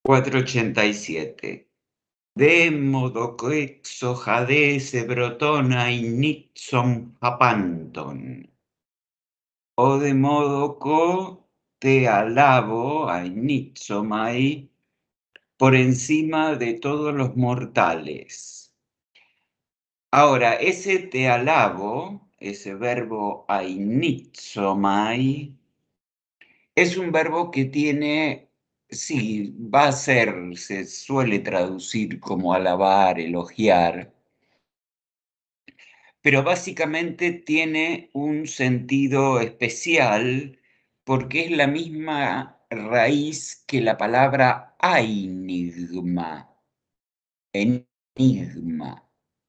487. De modo que exojadese brotona y nixon hapanton. O de modo que te alabo, a nixomai, por encima de todos los mortales. Ahora, ese te alabo, ese verbo ainitsomai, es un verbo que tiene, sí, va a ser, se suele traducir como alabar, elogiar, pero básicamente tiene un sentido especial porque es la misma raíz que la palabra ainigma, enigma.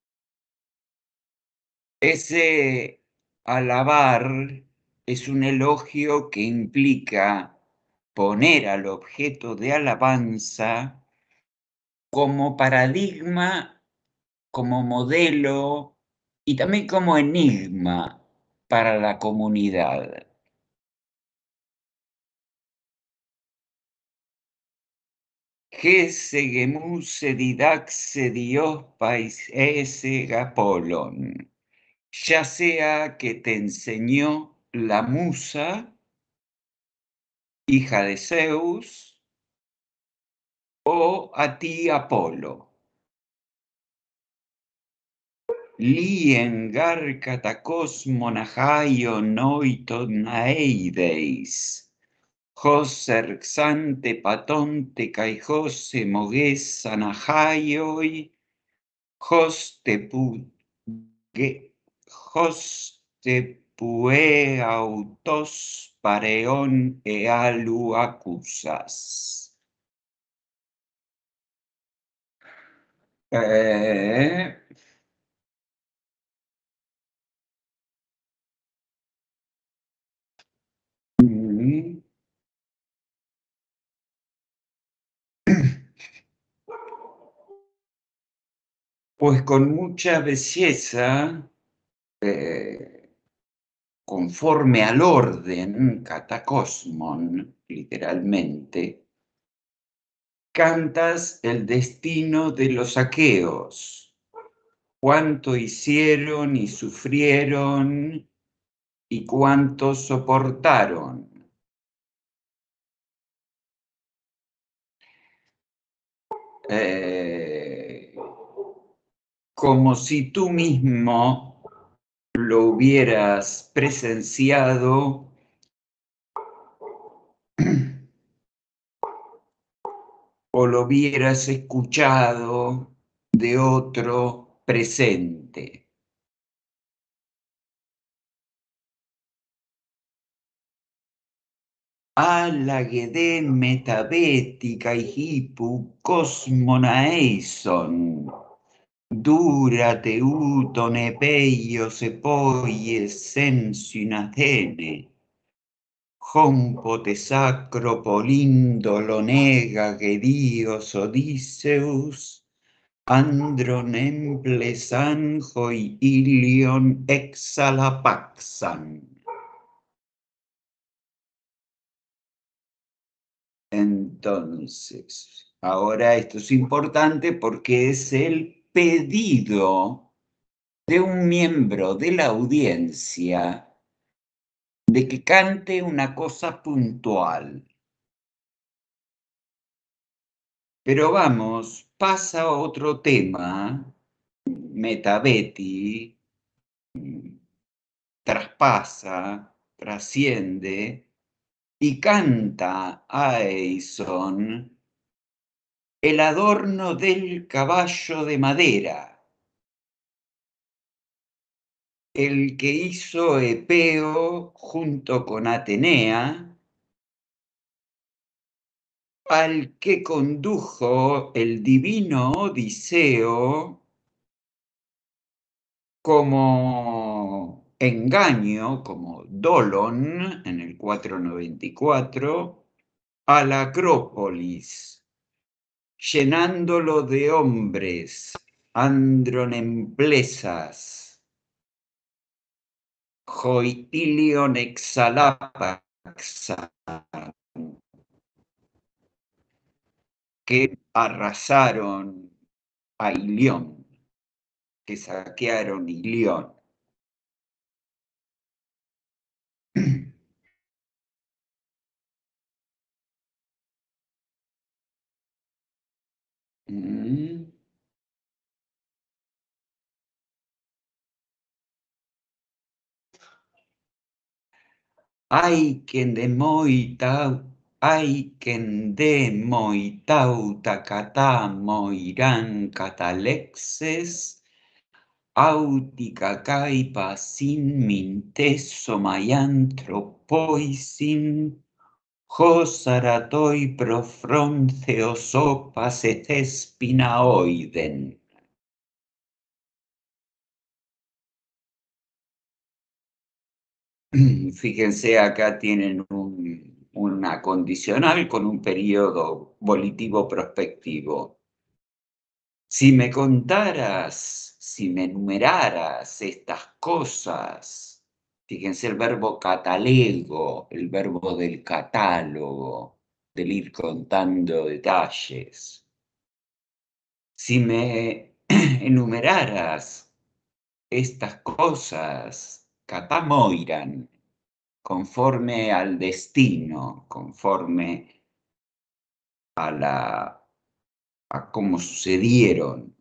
Ese alabar es un elogio que implica poner al objeto de alabanza como paradigma, como modelo y también como enigma para la comunidad. Gese gemuse didaxe Dios ese gapolon. Ya sea que te enseñó la musa, hija de Zeus, o a ti Apolo. Lien garcatakos monahaio noiton aeideis. Hos erxante patonte kai hose moges anahaioi. Hos te pue autos pareon ealu acusas. Eh, mm, Pues con mucha belleza, eh, conforme al orden, catacosmon, literalmente, cantas el destino de los aqueos, cuánto hicieron y sufrieron y cuánto soportaron. Eh, Como si tú mismo lo hubieras presenciado o lo hubieras escuchado de otro presente. Alagede metabetica hipu cosmonaeison. Dura teuton epeio se poi sensin Athene. Hompote sacro polindolo nega que Dios Odiseus, andron emples anjoi ilion exalapaxan. Entonces, ahora esto es importante porque es el pedido de un miembro de la audiencia de que cante una cosa puntual. Pero vamos, pasa a otro tema, Metabeti, traspasa, trasciende y canta a Aeson el adorno del caballo de madera, el que hizo Epeo junto con Atenea, al que condujo el divino Odiseo como engaño, como Dolon en el 494, a la Acrópolis, llenándolo de hombres, andronemplesas, joitilion exalapaxa, que arrasaron a Ilión, que saquearon Ilión. Mm. Hay quien de moitau, hay quien de moitau tacatá moirán catalexes, auti cacaipa sin minteso maianthropoisin, hosaratoi profronceosopas ethespinaoiden. Fíjense, acá tienen una condicional con un periodo volitivo prospectivo. Si me contaras, si me enumeraras estas cosas, fíjense el verbo catalego, el verbo del catálogo, del ir contando detalles. Si me enumeraras estas cosas, catamoiran, conforme al destino, conforme a cómo sucedieron.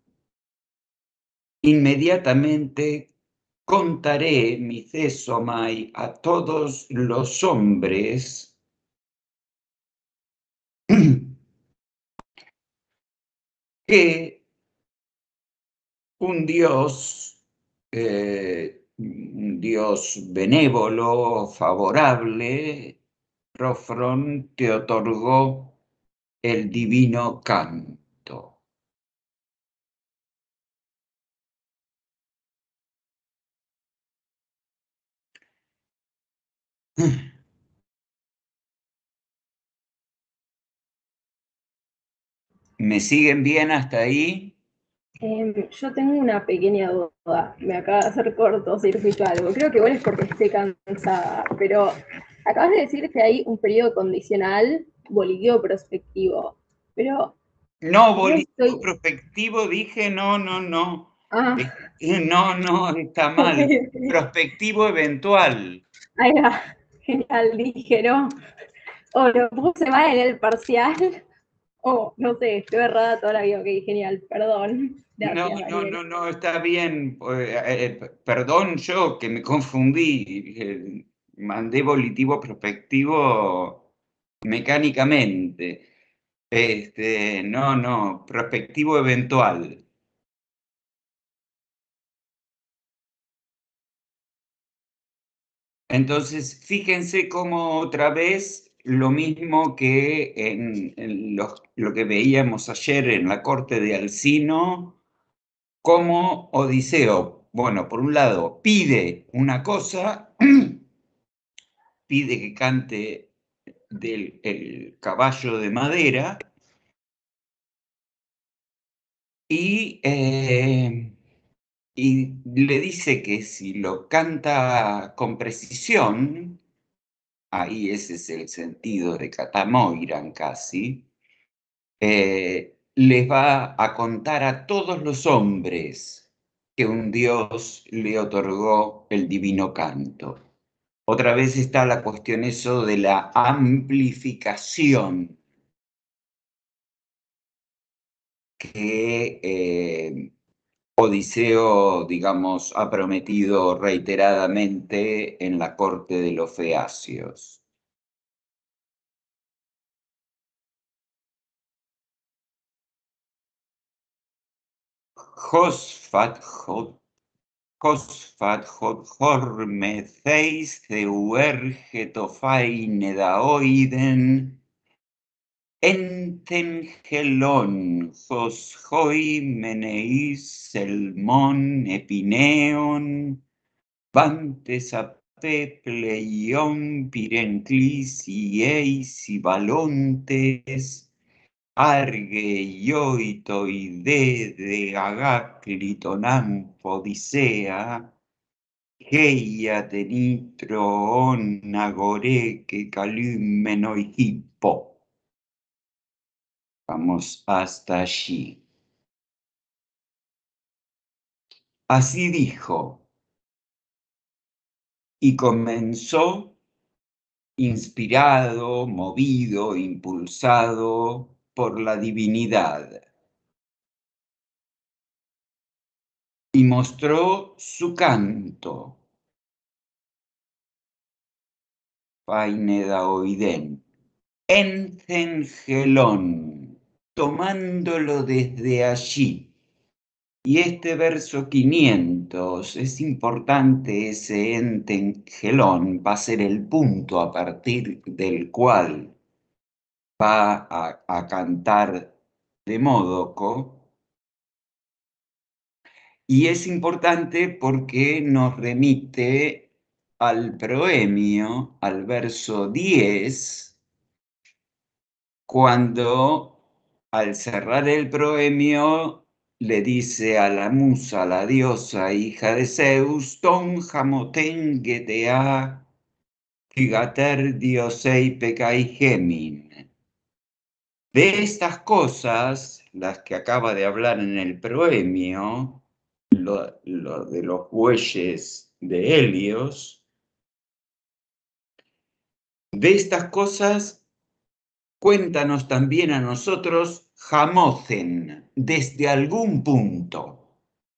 Inmediatamente contaré mi cesomai a todos los hombres que un Dios benévolo, favorable, Rofrón, te otorgó el divino canto. ¿Me siguen bien hasta ahí? Yo tengo una pequeña duda, me acaba de hacer cortocircuito algo. Creo que igual es porque estoy cansada, pero acabas de decir que hay un periodo condicional volitivo prospectivo, pero No, yo volitivo estoy... prospectivo, dije, no, no, no. Ah, Eh, no, no, está ok, mal. ok. Prospectivo eventual. Ahí va, genial, dije, ¿no? O lo puse mal en el parcial, o no sé, estoy errada toda la vida, ok, genial, perdón. No, Gracias, no, Daniel. no, no, está bien. Perdón yo que me confundí. Mandé volitivo prospectivo mecánicamente. No, no, prospectivo eventual. Entonces, fíjense cómo otra vez lo mismo que en lo que veíamos ayer en la corte de Alcino, como Odiseo, bueno, por un lado, pide una cosa, pide que cante del el caballo de madera y, y le dice que si lo canta con precisión, ahí ese es el sentido de Catamoiran casi, les va a contar a todos los hombres que un Dios le otorgó el divino canto. Otra vez está la cuestión eso de la amplificación que Odiseo, digamos, ha prometido reiteradamente en la corte de los feacios. Josfat, Josfat, Horme, Theis, Euergetofaine, Daoiden, Entengelon, Joshoi, Meneis, Selmon, Epineon, Bantes, Apepleion, Pirenclis, Ieis, y Balontes, Arge, Ioito, Ide, de Agaclitonam, Odisea, Geia, Tenitro, On, Agore, que Calumeno y Hippo. Vamos hasta allí. Así dijo, y comenzó inspirado, movido, impulsado por la divinidad, y mostró su canto, Faine oiden, en Cengelón, tomándolo desde allí. Y este verso 500, es importante, ese entengelón va a ser el punto a partir del cual va a cantar Demódoco, y es importante porque nos remite al proemio, al verso 10, cuando al cerrar el proemio le dice a la musa, la diosa hija de Zeus, ton jamoten getea gigater diosei pecai gemin. De estas cosas, las que acaba de hablar en el proemio, lo de los bueyes de Helios, de estas cosas cuéntanos también a nosotros Jamocen, desde algún punto.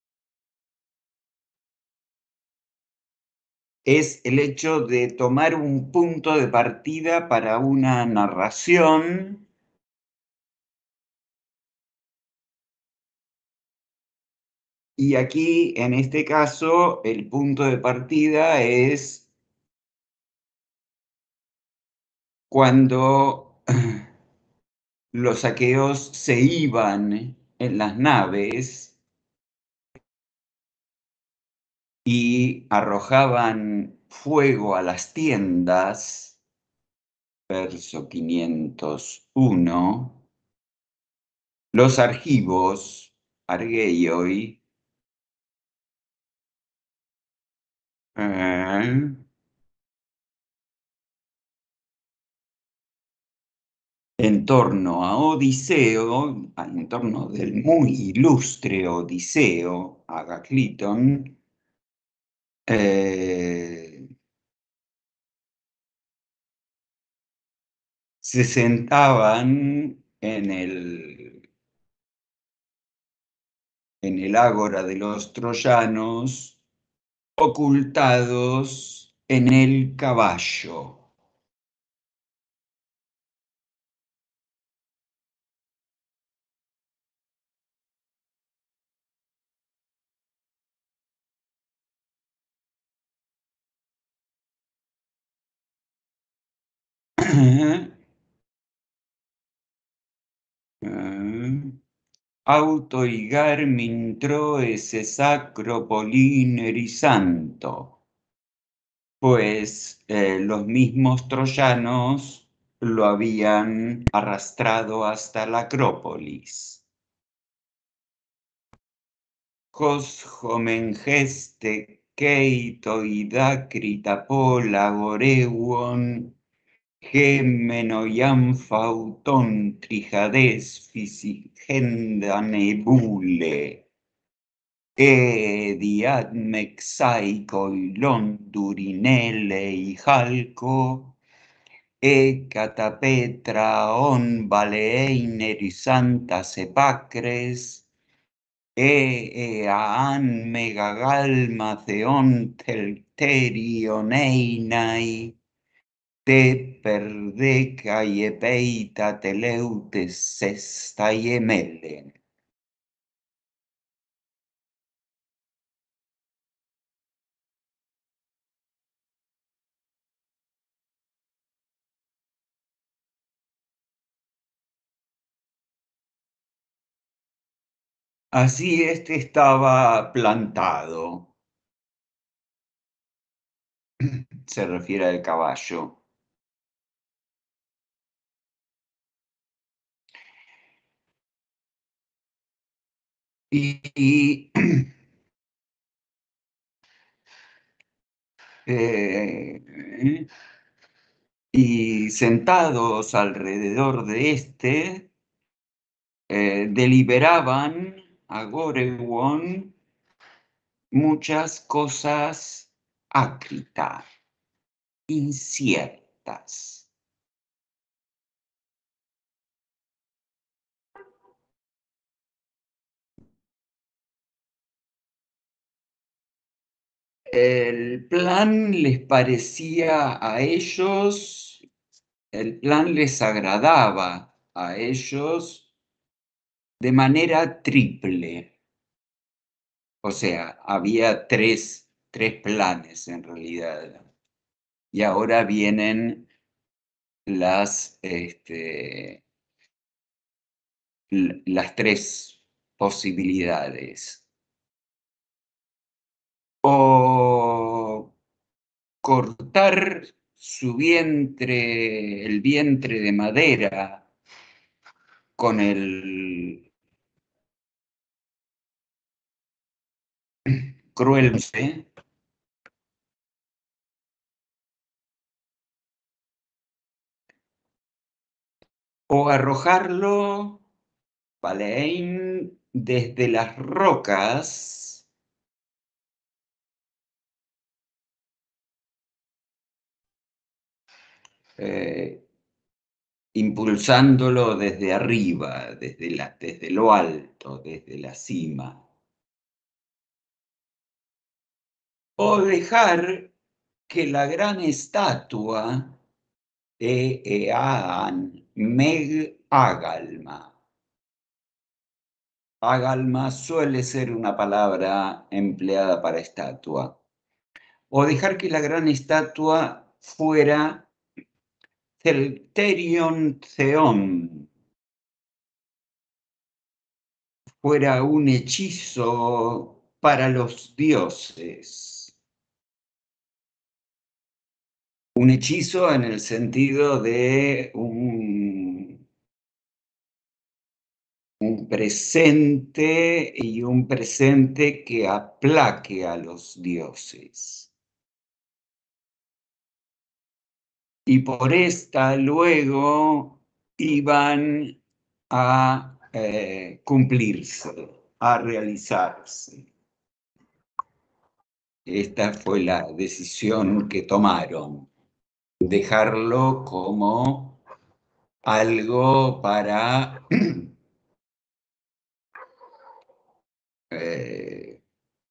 Es el hecho de tomar un punto de partida para una narración. Y aquí, en este caso, el punto de partida es cuando los aqueos se iban en las naves y arrojaban fuego a las tiendas, verso 501, los argivos, argeioi, eh, en torno a Odiseo, en torno del muy ilustre Odiseo, Agacliton, eh, se sentaban en el ágora de los troyanos, ocultados en el caballo. Autoigar mintroe sacro polineri santo, pues los mismos troyanos lo habían arrastrado hasta la Acrópolis. Hos homen geste keito idacrita pola goreuon gemenoiam fauton trijades fisigenda nebule. Diat mexaico durinele y jalco, catapetra on baleener y santa sepacres, aan megagalma theon telterioneinai, te perdeca y epeita teleutes sesta y emelen. Así este estaba plantado, se refiere al caballo. Y y sentados alrededor de este deliberaban a Gorewon muchas cosas ácritas, inciertas. El plan les parecía a ellos, el plan les agradaba a ellos de manera triple. O sea, había tres planes en realidad. Y ahora vienen las tres posibilidades. O cortar su vientre, el vientre de madera, con el cruel, o arrojarlo, Paleín, desde las rocas, impulsándolo desde arriba, desde lo alto, desde la cima. O dejar que la gran estatua Eeaan Meg Agalma. Agalma suele ser una palabra empleada para estatua. O dejar que la gran estatua fuera Celterion Theon, fuera un hechizo para los dioses. Un hechizo en el sentido de un presente y un presente que aplaque a los dioses. Y por esta luego iban a cumplirse, a realizarse. Esta fue la decisión que tomaron, dejarlo como algo eh,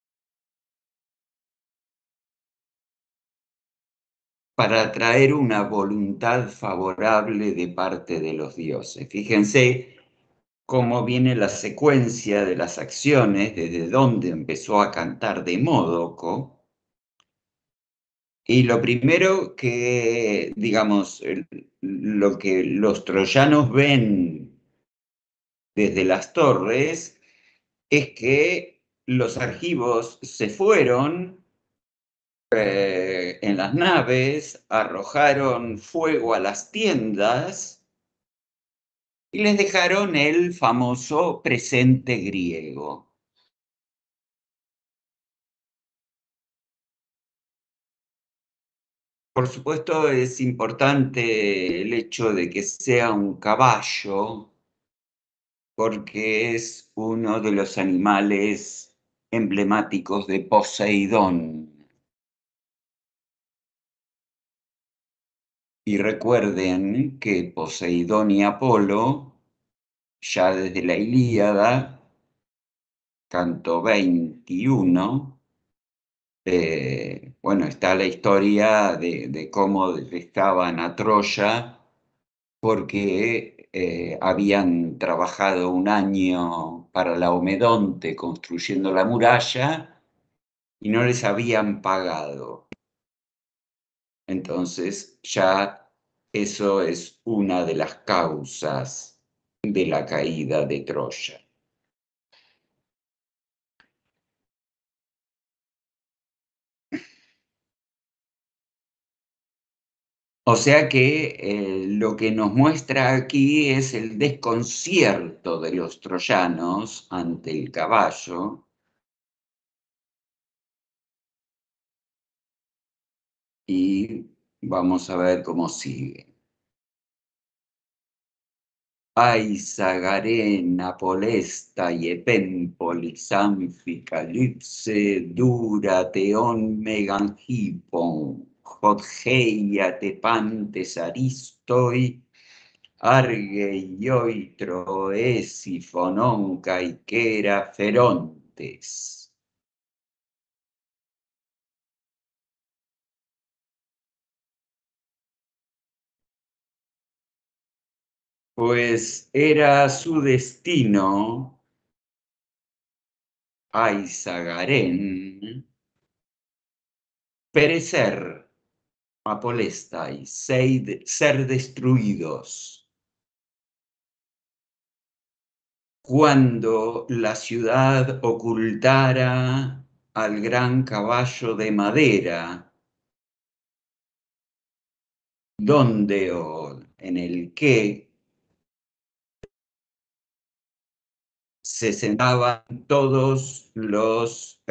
para atraer una voluntad favorable de parte de los dioses. Fíjense cómo viene la secuencia de las acciones, desde donde empezó a cantar Demódoco. Y lo primero que, digamos, lo que los troyanos ven desde las torres es que los argivos se fueron en las naves, arrojaron fuego a las tiendas y les dejaron el famoso presente griego. Por supuesto, es importante el hecho de que sea un caballo, porque es uno de los animales emblemáticos de Poseidón. Y recuerden que Poseidón y Apolo, ya desde la Ilíada, canto 21, bueno, está la historia de cómo estaban a Troya porque habían trabajado un año para la Laomedonte construyendo la muralla y no les habían pagado. Entonces ya eso es una de las causas de la caída de Troya. O sea que lo que nos muestra aquí es el desconcierto de los troyanos ante el caballo y vamos a ver cómo sigue. Aisagarena, Polesta, Epémpolis, Anfi, Calipse, Dura, Teón, Megangipon, Jodgeia, Tepantes, Aristoi, Arge, Ioitro, Esi, Fonón, Caiquera, Ferontes. Pues era su destino, Aizagaren, perecer, Apolestai, ser destruidos. Cuando la ciudad ocultara al gran caballo de madera, donde o en el que se sentaban todos los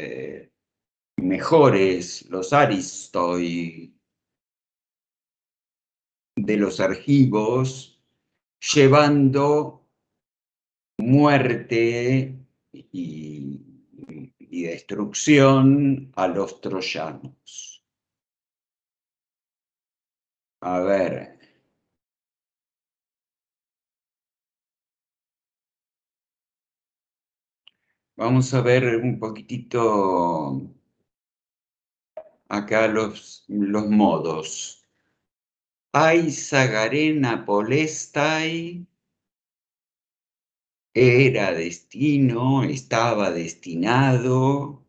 mejores, los aristoi de los argivos, llevando muerte y destrucción a los troyanos. A ver. Vamos a ver un poquitito acá los modos. Aisagarena Polestai era destino, estaba destinado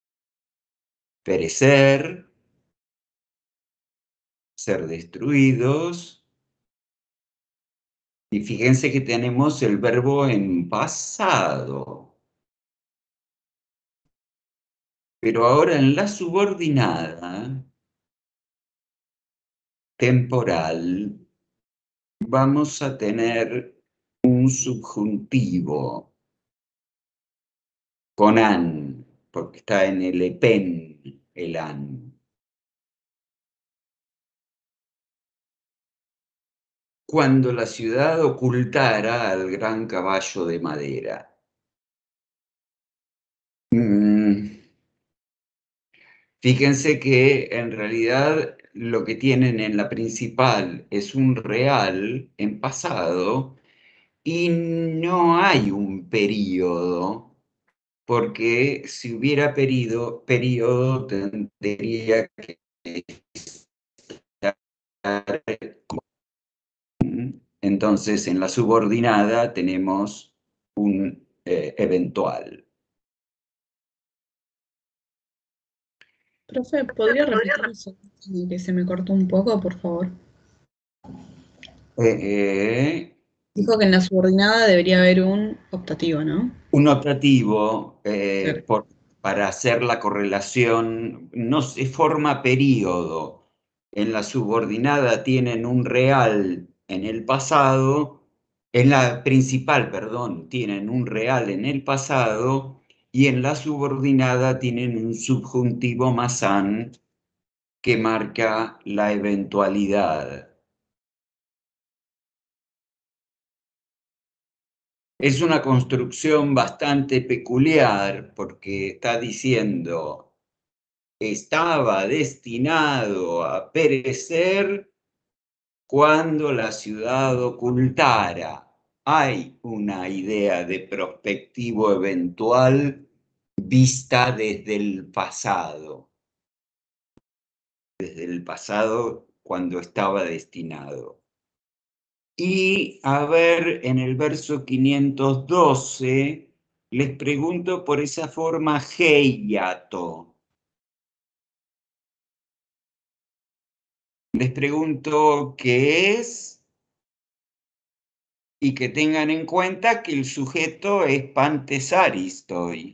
perecer, ser destruidos. Y fíjense que tenemos el verbo en pasado. Pero ahora en la subordinada temporal vamos a tener un subjuntivo con an, porque está en el epen, el an. Cuando la ciudad ocultara al gran caballo de madera. Fíjense que en realidad lo que tienen en la principal es un real en pasado y no hay un período, porque si hubiera período tendría que estar. Entonces, en la subordinada tenemos un eventual. Profe, ¿podría repetir eso? Que se me cortó un poco, por favor. Dijo que en la subordinada debería haber un optativo, ¿no? Un optativo Claro. para hacer la correlación no se forma período. En la subordinada tienen un real en el pasado, en la principal, perdón, tienen un real en el pasado y en la subordinada tienen un subjuntivo más an que marca la eventualidad. Es una construcción bastante peculiar porque está diciendo, estaba destinado a perecer cuando la ciudad ocultara. Hay una idea de prospectivo eventual vista desde el pasado cuando estaba destinado. Y a ver, en el verso 512, les pregunto por esa forma heiato. Les pregunto qué es y que tengan en cuenta que el sujeto es pantes aristoi.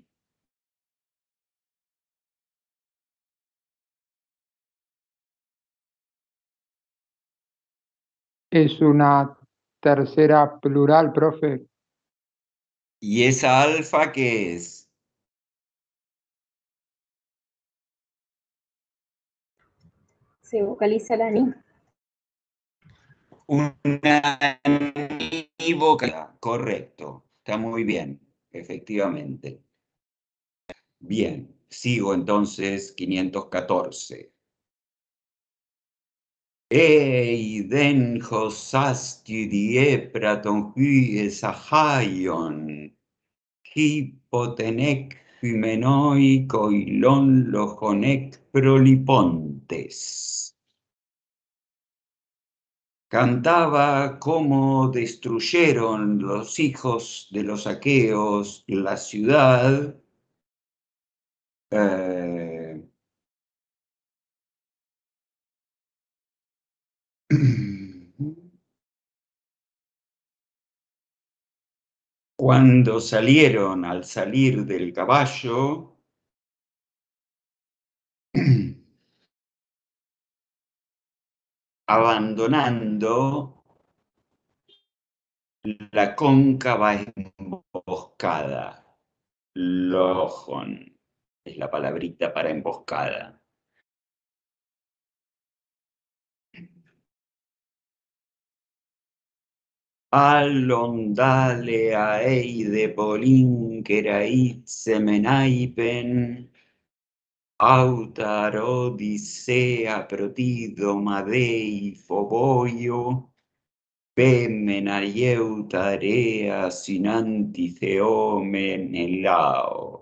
Es una tercera plural, profe. ¿Y esa alfa qué es? Se vocaliza la ni. unívoca, correcto, está muy bien, efectivamente. Bien, sigo entonces 514. Eiden hosasti diepraton hyes ahaion, hipotenek hymenoi koilon lojonek prolipontes. Cantaba cómo destruyeron los hijos de los aqueos la ciudad, cuando salieron al salir del caballo, abandonando la cóncava emboscada. Lojon es la palabrita para emboscada. Alondale aeide polinkerait semenaipen, autar odisea protido madei foboio, pemenaieutarea sinanticeome nelao.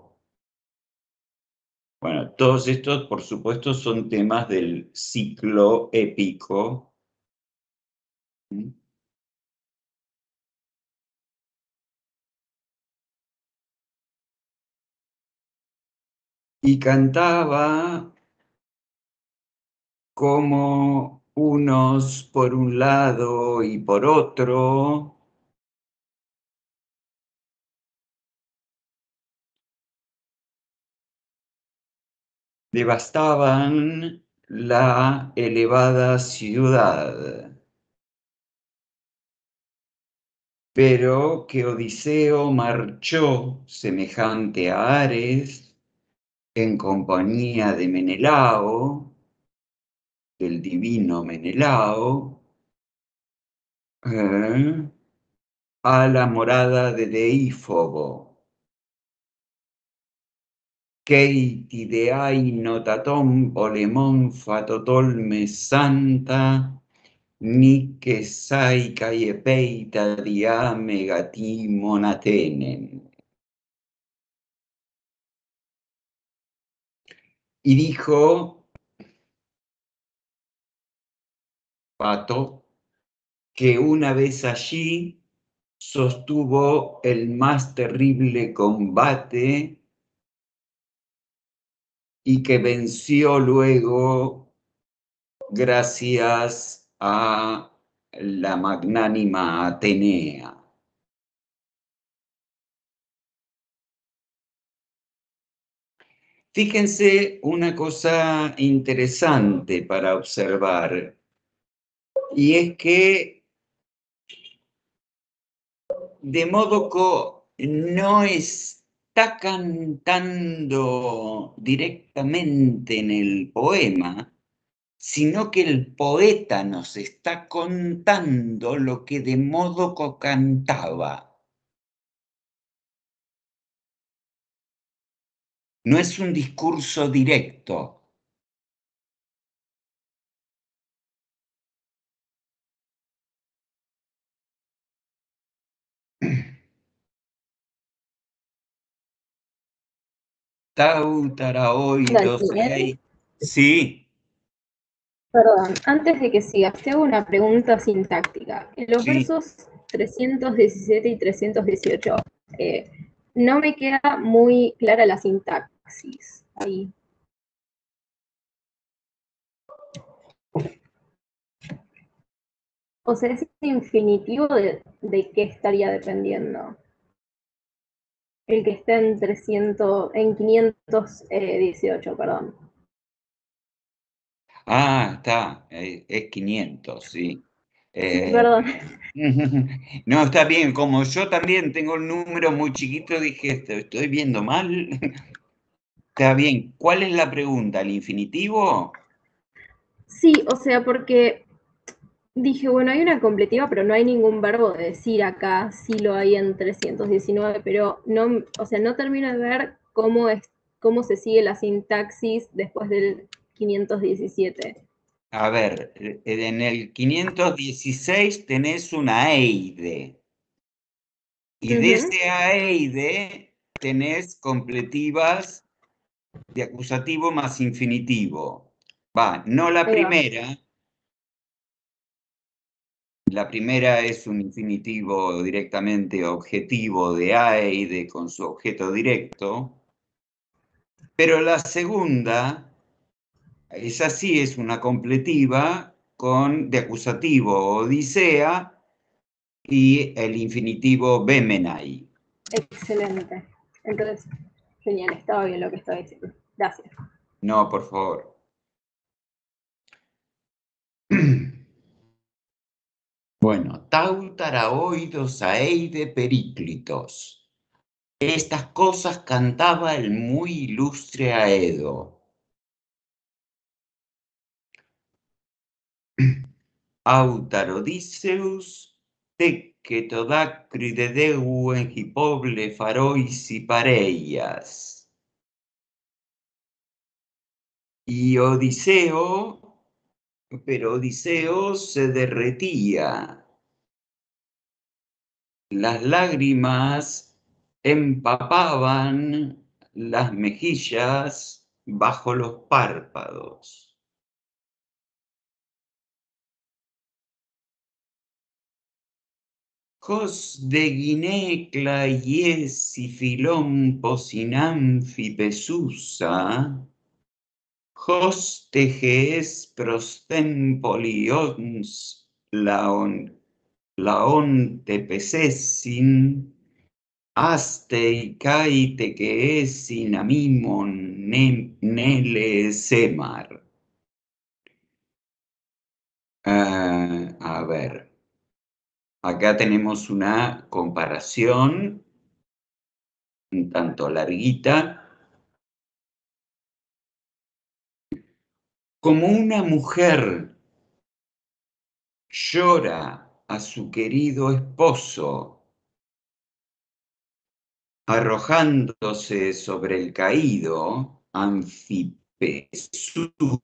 Bueno, todos estos, por supuesto, son temas del ciclo épico. Y cantaba como unos por un lado y por otro devastaban la elevada ciudad, pero que Odiseo marchó semejante a Ares en compañía de Menelao, del divino Menelao, a la morada de Deífobo. Keiti de notatom polemon fatotolme santa, ni que sai caiepeita diame gatimon atenen. Y dijo Pato que una vez allí sostuvo el más terrible combate y que venció luego gracias a la magnánima Atenea. Fíjense una cosa interesante para observar, y es que Demódoco no está cantando directamente en el poema, sino que el poeta nos está contando lo que Demódoco cantaba. No es un discurso directo. Tautaraoidos. Daniel, Sí, perdón, antes de que sigas, te hago una pregunta sintáctica. En los sí. versos 317 y 318, no me queda muy clara la sintaxis ahí. O sea, ese infinitivo de qué estaría dependiendo. El que está en 518, perdón. Está, es 500, sí. Sí, perdón. No, está bien, como yo también tengo el número muy chiquito, dije, ¿estoy viendo mal? Está bien, ¿cuál es la pregunta? ¿El infinitivo? Sí, o sea, porque dije, bueno, hay una completiva, pero no hay ningún verbo de decir acá, sí lo hay en 319, pero no, o sea, no termino de ver cómo se sigue la sintaxis después del 517. A ver, en el 516 tenés una eide. Y de Ujú. ese aeide tenés completivas de acusativo más infinitivo. Va, no la Ahí va. primera. La primera es un infinitivo directamente objetivo de aeide con su objeto directo. Pero la segunda, esa sí es una completiva de acusativo odisea y el infinitivo bemenai. Excelente. Entonces, genial, estaba bien lo que estaba diciendo. Gracias. No, por favor. Bueno, Tautara oidos aeide Periclitos. Estas cosas cantaba el muy ilustre Aedo. Autar Odysseus, tecce todacride deu en hipoble farois y pareias. Y pero Odiseo se derretía. Las lágrimas empapaban las mejillas bajo los párpados. Jos de Guinecla ies y Filón Posinanfi Pesusa, jos teges prostempolions laonte pesessin, Astei caite que esin amimon nele semar. A ver, acá tenemos una comparación un tanto larguita. Como una mujer llora a su querido esposo, arrojándose sobre el caído, Anfipesusa,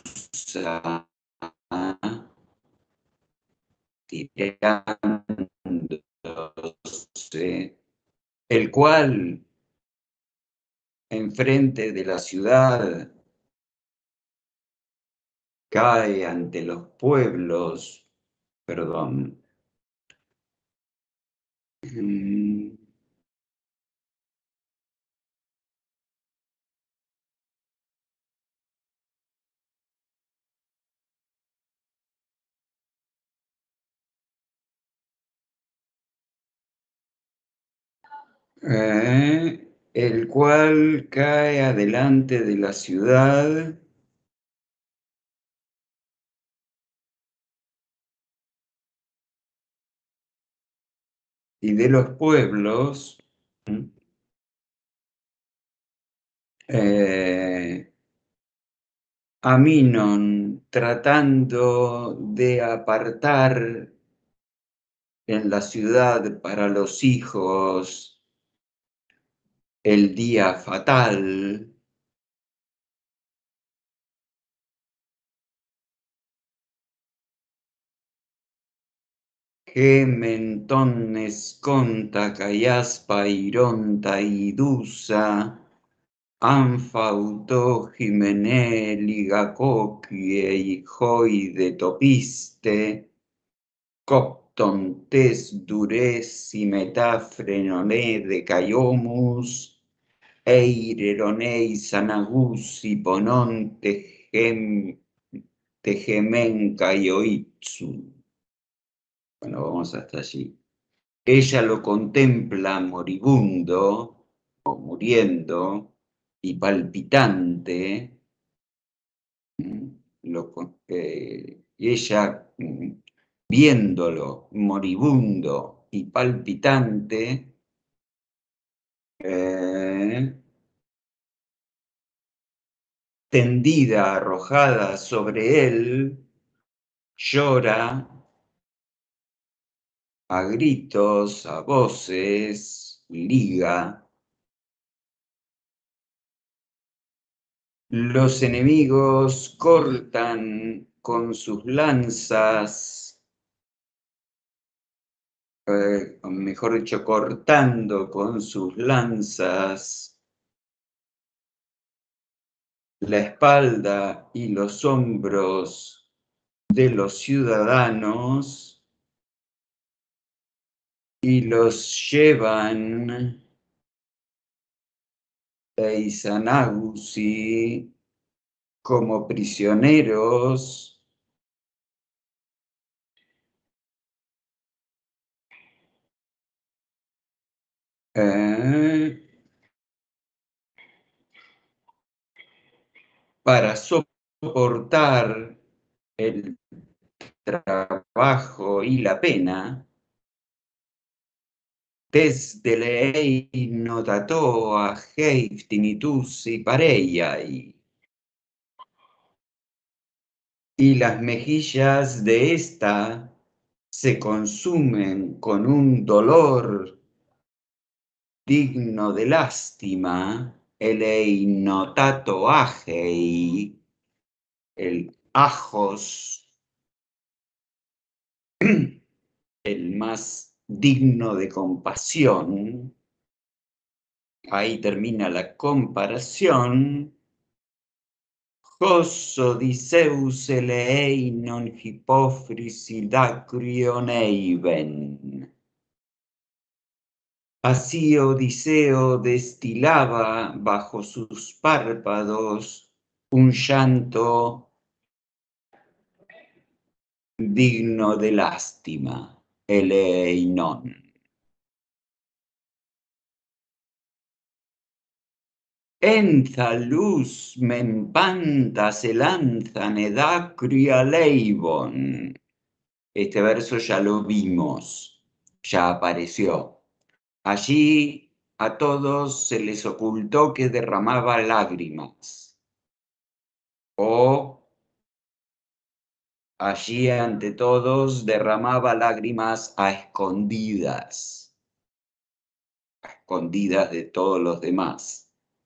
tirándose, el cual, enfrente de la ciudad, cae ante los pueblos, perdón. El cual cae adelante de la ciudad y de los pueblos, Aminon tratando de apartar en la ciudad para los hijos el día fatal, Gementones conta caiaspa ironta idusa, Anfauto Jimene ligacoquie hijoi de topiste, Copton tes dures y metafrenone de caiomus, Eireronei sanagus y ponon tegemenca y oitsu. Bueno, vamos hasta allí. Ella lo contempla moribundo o muriendo y palpitante, y ella viéndolo moribundo y palpitante, tendida, arrojada sobre él, llora a gritos, a voces, liga. Los enemigos cortan con sus lanzas, mejor dicho, cortando con sus lanzas la espalda y los hombros de los ciudadanos y los llevan a Izanaguzi como prisioneros para soportar el trabajo y la pena. Desde lei notatò a Heiftinnitus y Pareiai, y las mejillas de esta se consumen con un dolor digno de lástima, elei notato agei, el ajos, el más digno de compasión. Ahí termina la comparación. Hos Odiseus elei non hipofrisi dacrion eiven. Así Odiseo destilaba bajo sus párpados un llanto digno de lástima, elei non. Enza luz mempanta se lanzan edacria leibon. Este verso ya lo vimos, ya apareció. Allí a todos se les ocultó que derramaba lágrimas. O allí ante todos derramaba lágrimas a escondidas de todos los demás.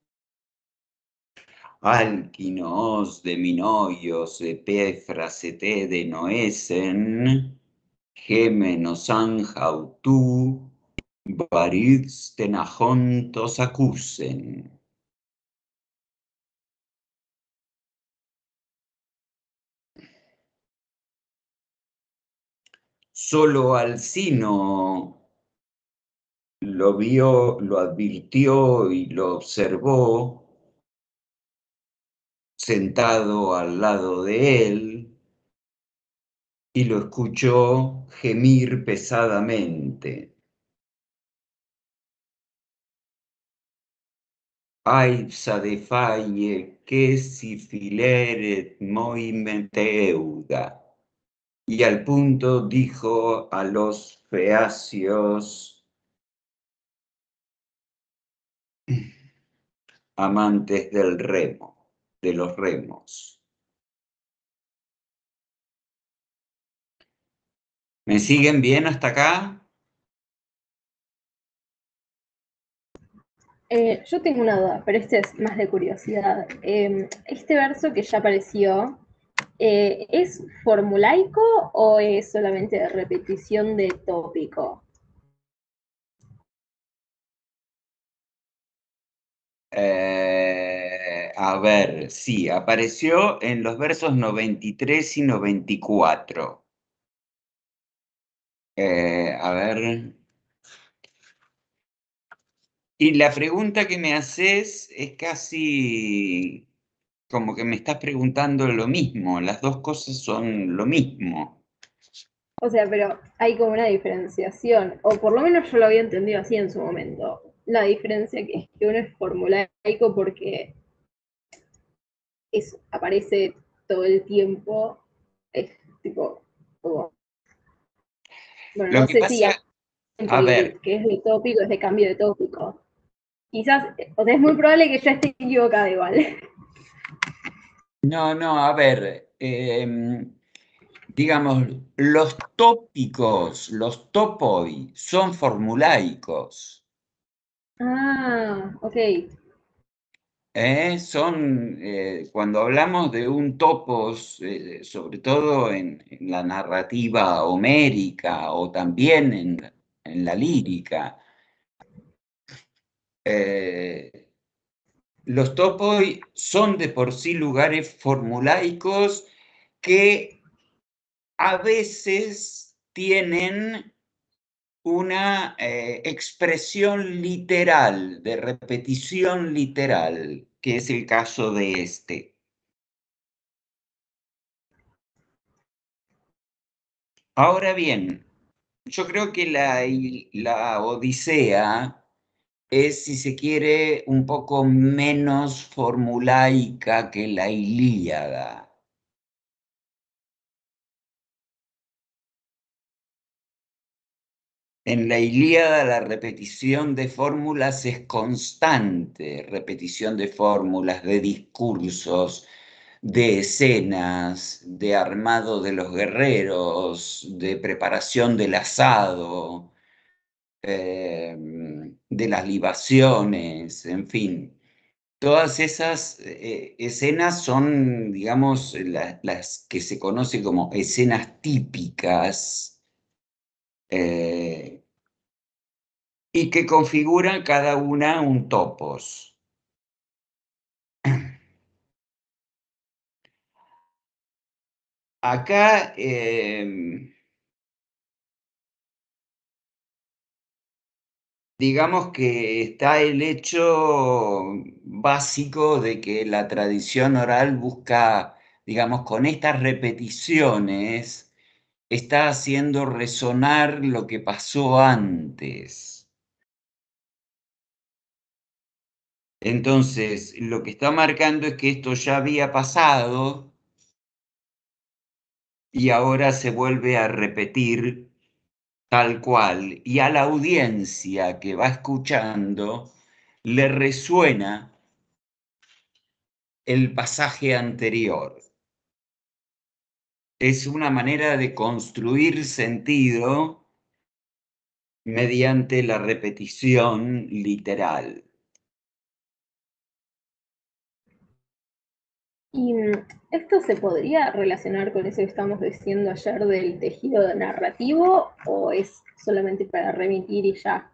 Alquinos de Minoios de Péfrasete de Noesen, Gémenos anjautú, Bariz tenajontos acusen. Solo Alcino lo vio, lo advirtió y lo observó sentado al lado de él y lo escuchó gemir pesadamente. Aipsa de falle que si fileret moimenteuda. Y al punto dijo a los feacios amantes del remo, de los remos. ¿Me siguen bien hasta acá? Yo tengo una duda, pero este es más de curiosidad. Este verso que ya apareció, ¿es formulaico o es solamente de repetición de tópico? A ver, sí, apareció en los versos 93 y 94. A ver. Y la pregunta que me haces es casi como que me estás preguntando lo mismo. Las dos cosas son lo mismo. O sea, pero hay como una diferenciación, o por lo menos yo lo había entendido así en su momento. La diferencia que es que uno es formulaico porque aparece todo el tiempo, es tipo, como, bueno, Lo no que sé si pasa, a ver, que es de tópico, es de cambio de tópico. Quizás, o sea, es muy probable que yo esté equivocada igual. no, a ver, digamos, los tópicos, los topoi, son formulaicos. Ah, ok. Cuando hablamos de un topos, sobre todo en la narrativa homérica o también en la lírica, los topoi son de por sí lugares formulaicos que a veces tienen una expresión literal, de repetición literal, que es el caso de este. Ahora bien, yo creo que la Odisea es, si se quiere, un poco menos formulaica que la Ilíada. En la Ilíada la repetición de fórmulas es constante, repetición de fórmulas, de discursos, de escenas, de armado de los guerreros, de preparación del asado, de las libaciones, en fin. Todas esas escenas son, digamos, las que se conoce como escenas típicas eh, y que configuran cada una un topos. Acá digamos que está el hecho básico de que la tradición oral busca, digamos, con estas repeticiones, está haciendo resonar lo que pasó antes. Entonces, lo que está marcando es que esto ya había pasado y ahora se vuelve a repetir tal cual, y a la audiencia que va escuchando le resuena el pasaje anterior. Es una manera de construir sentido mediante la repetición literal. ¿Y esto se podría relacionar con eso que estamos diciendo ayer del tejido narrativo o es solamente para remitir y ya?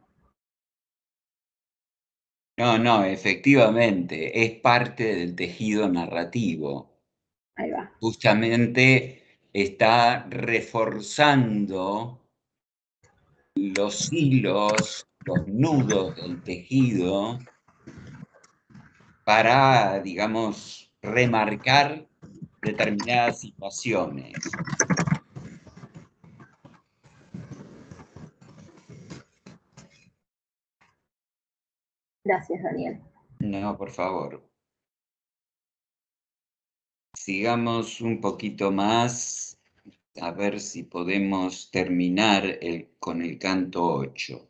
No, efectivamente, es parte del tejido narrativo. Ahí va. Justamente está reforzando los hilos, los nudos del tejido para, digamos, remarcar determinadas situaciones. Gracias, Daniel. No, por favor. Sigamos un poquito más, a ver si podemos terminar con el canto 8.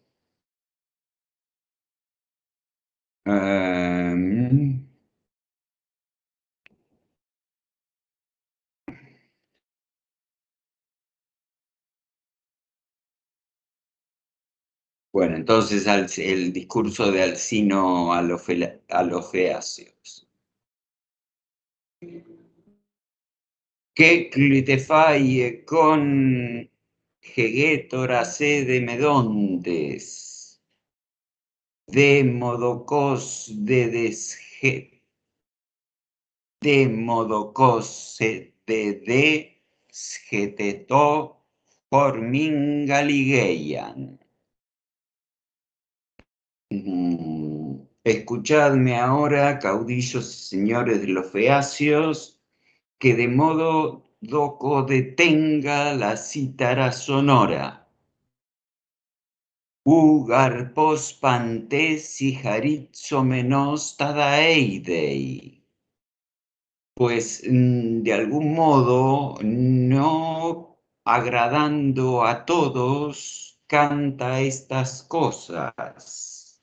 Bueno, entonces el discurso de Alcino a los feacios. Que clitefaie con Gegetora sede medontes, de modocos de modocos de sgetetó por mingaligeian. Escuchadme ahora, caudillos y señores de los feacios, que de modo doco detenga la cítara sonora. Ugarpos pantes y jarizo menos tadaeidei. Pues de algún modo, no agradando a todos, canta estas cosas.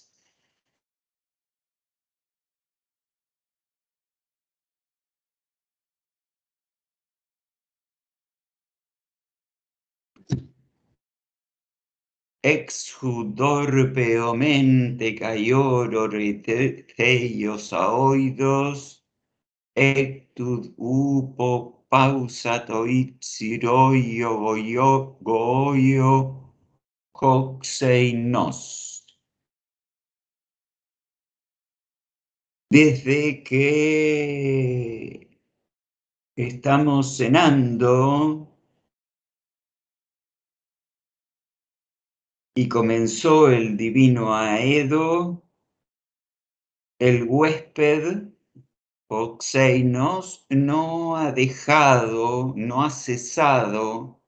exudorpeomente caioro reteios aoidos, ectud upo pausato itsiroio goio coxeinos. Desde que estamos cenando y comenzó el divino Aedo, el huésped Oxeinos no ha dejado, no ha cesado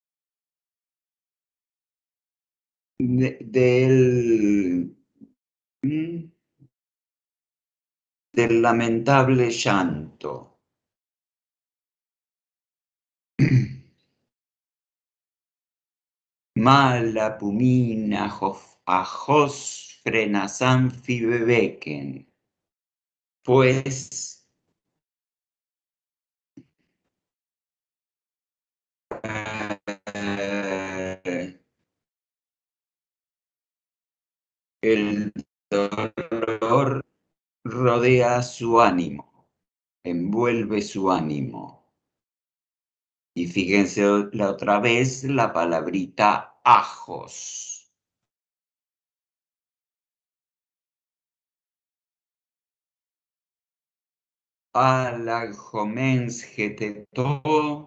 del lamentable llanto. Mala pumina ajos frenasan fibebeken, pues el dolor rodea su ánimo, envuelve su ánimo. Y fíjense la otra vez la palabrita ajos. Alajomens geteto,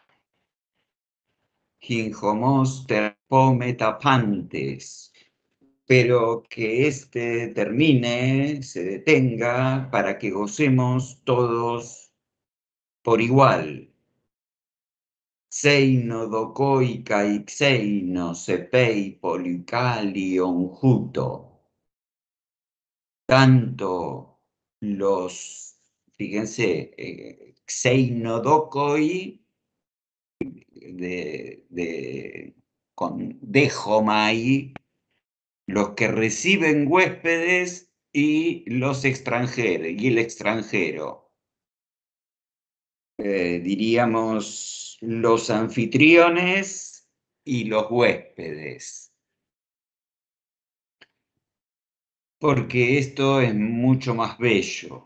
ginjomos terpometapantes. Pero que este termine, se detenga, para que gocemos todos por igual. Seino dokoi kai xeino sepei policalion juto. Tanto los, fíjense, xeinodokoi con dejomai, los que reciben huéspedes y los extranjeros, y el extranjero. Diríamos los anfitriones y los huéspedes. Porque esto es mucho más bello.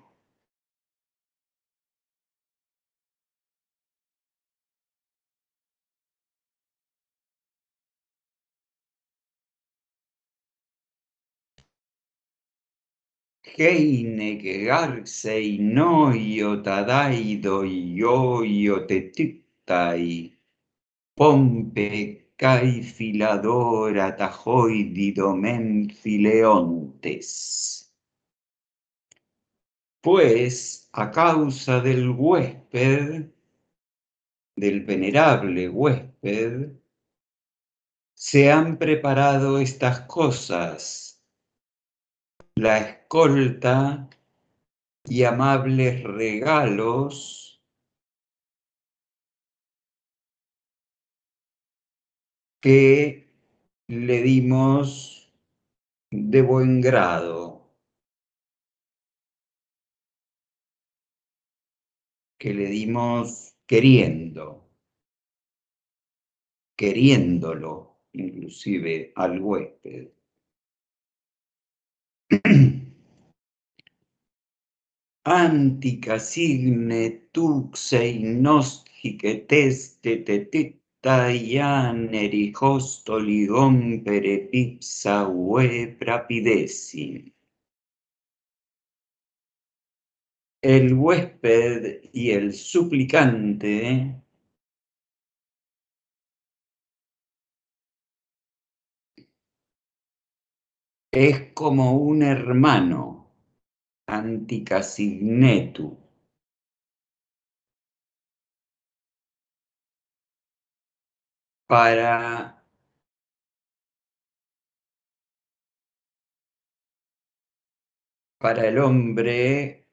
Heine gegarsei noio tadaido ioio tetictai, pompe kai filadora tajoidido menfileontes. Pues, a causa del huésped, del venerable huésped, se han preparado estas cosas: la escolta y amables regalos que le dimos de buen grado, que le dimos queriéndolo inclusive al huésped. Antica signe tuxei nosthicetes tetitaianeri hostoligon perepipsa ue prapidesin. El huésped y el suplicante es como un hermano, anticasignetu. Para el hombre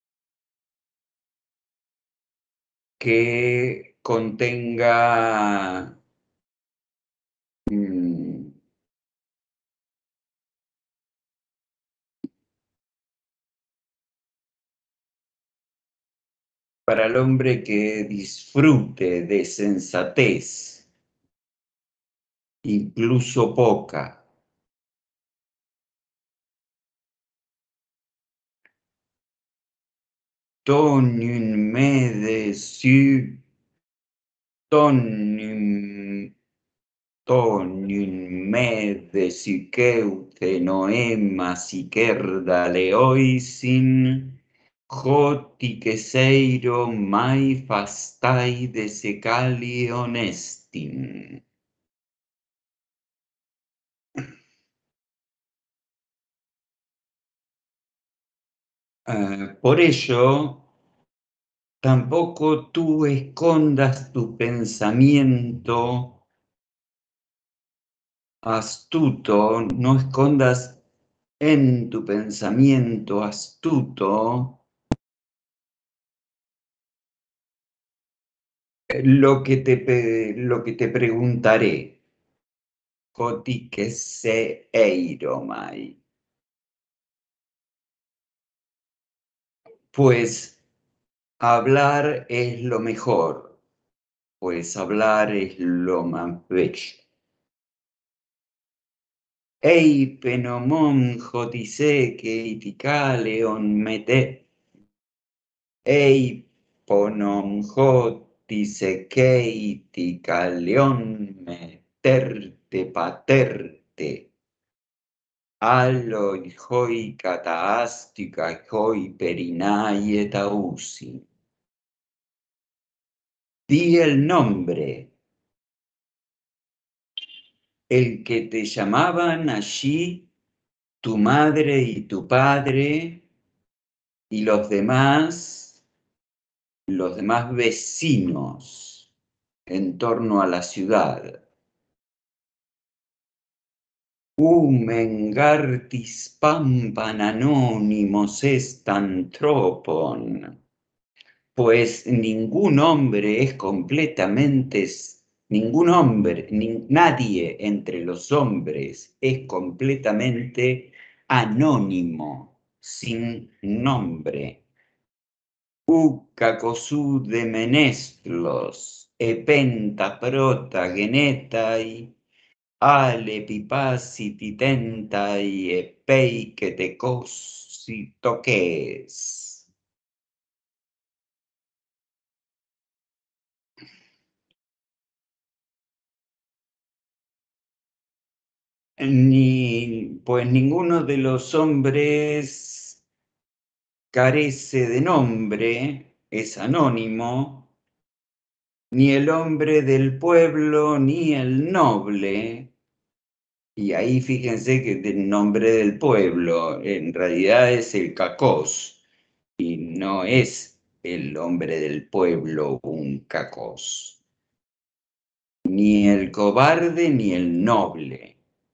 que contenga para el hombre que disfrute de sensatez incluso poca. Tonum me su, tonum me siceute noema sicerda leoisin, joti que seiro mai fastai de secali honestin. Por ello, tampoco tú escondas tu pensamiento astuto, no escondas en tu pensamiento astuto lo que te preguntaré. Coti que se eiro mai. Pues hablar es lo mejor, pues hablar es lo más bello. Ei penomon jotise que iticaleon mete. Ei ponom jotise que iticaleon meterte paterte. Alloi hoi cataastica hoi perinae tausi. Di el nombre, el que te llamaban allí tu madre y tu padre y los demás vecinos en torno a la ciudad. Mengartis pampan anónimos estan tropon. Pues ningún hombre es completamente, nadie entre los hombres es completamente anónimo, sin nombre. Ucacosú de menestlos, epenta prota genetai, ale pipasi titentai, epei que te cosi toques. Pues ninguno de los hombres carece de nombre, es anónimo, ni el hombre del pueblo, ni el noble. Y ahí fíjense que el nombre del pueblo en realidad es el cacós, y no es el hombre del pueblo un cacós. Ni el cobarde ni el noble.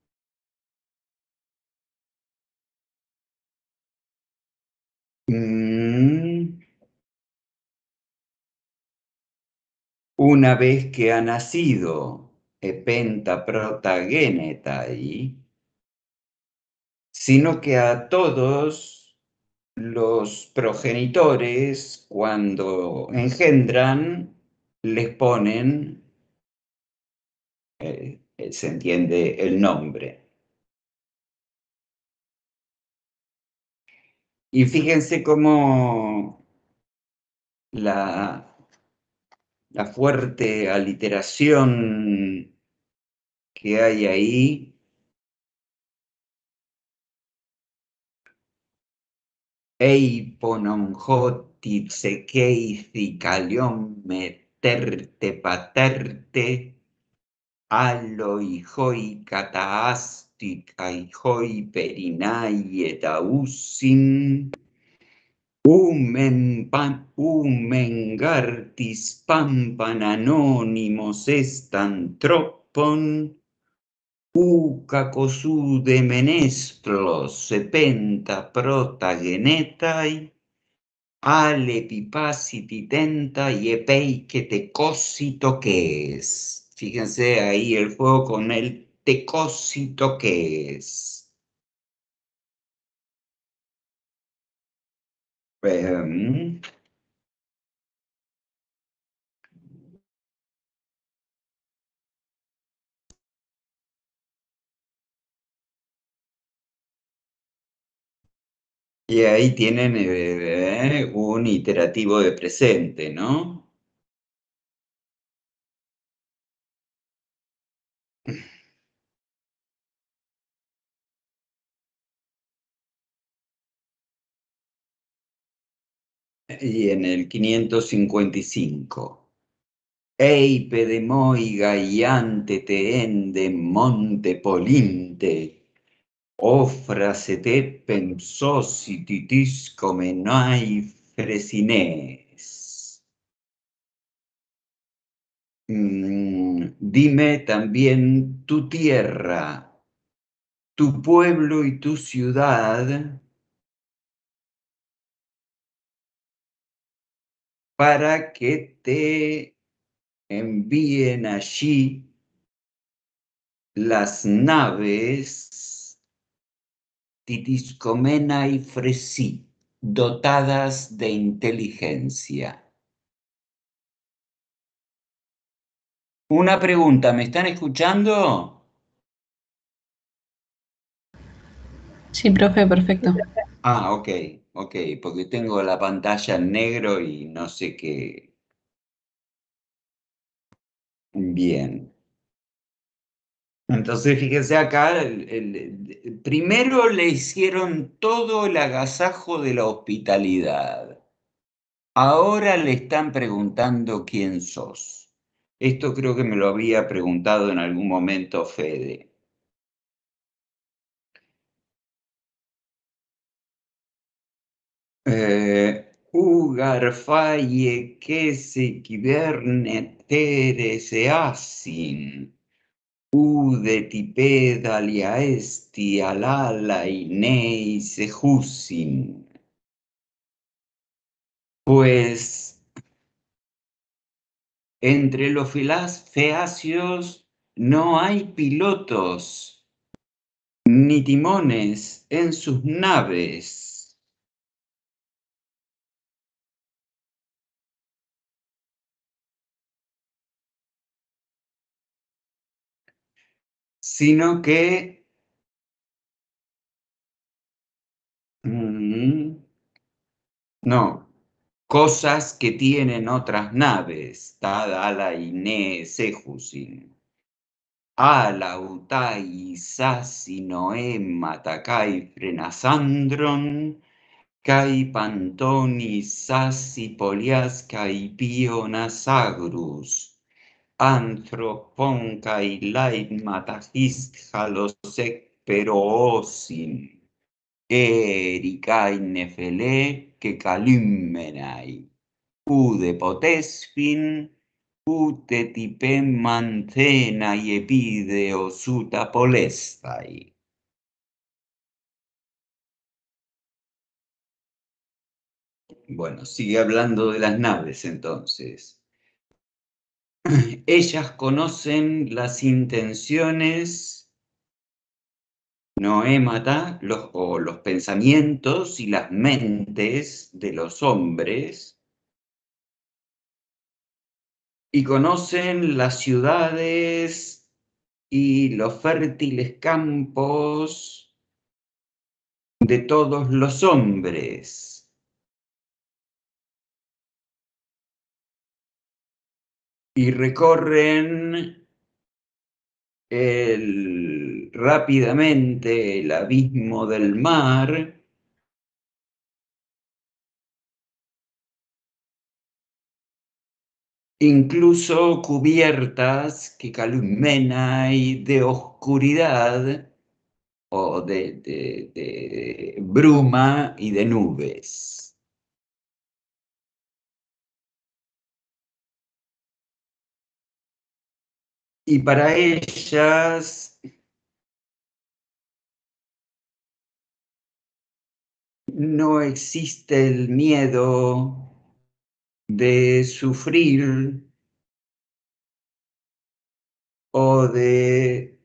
Una vez que ha nacido epenta protagenetai, sino que a todos los progenitores, cuando engendran, les ponen, se entiende, el nombre. Y fíjense cómo la fuerte aliteración que hay ahí. Ei ponom hotit sekeithi calion meterte paterte, alloi hoi cataastic ai hoi perinae tausin, umengartis pampan anónimos estan tropon, ucacosú de menestros sepenta protagenetai, ale pipasi titenta y epei que tecósito que es. Fíjense ahí el juego con el tecósito que es. Y ahí tienen un iterativo de presente, ¿no? Y en el 555. Eipe de moiga y ante te ende monte polinte, ofracete pensosititis comenai fresinés. Dime también tu tierra, tu pueblo y tu ciudad, para que te envíen allí las naves Titiscomena y Fresí, dotadas de inteligencia. Una pregunta, ¿me están escuchando? Sí, profe, perfecto. Ah, ok, porque tengo la pantalla en negro y no sé qué. Bien. Entonces, fíjese acá, primero le hicieron todo el agasajo de la hospitalidad. Ahora le están preguntando quién sos. Esto creo que me lo había preguntado en algún momento Fede. Ugar faie che se kybernetere se asin. Ude tipedalia esti alala inei se husin. Pues entre los feacios no hay pilotos ni timones en sus naves, sino que no, cosas que tienen otras naves, Tadala y Ne Sejusin. Ala utai sasi noe matakai frenasandron, kai pantoni sasi polias kai pionasagrus. Anthropon kai lait matahist halosek peroosin. Erikai nefele que calummenai. Ude potesfin, ute tipem manthena y epideo suta polestai. Bueno, sigue hablando de las naves entonces. Ellas conocen las intenciones noémata, los pensamientos y las mentes de los hombres, y conocen las ciudades y los fértiles campos de todos los hombres. Y recorren rápidamente el abismo del mar, incluso cubiertas que calummenai de oscuridad o de bruma y de nubes. Y para ellas no existe el miedo de sufrir o de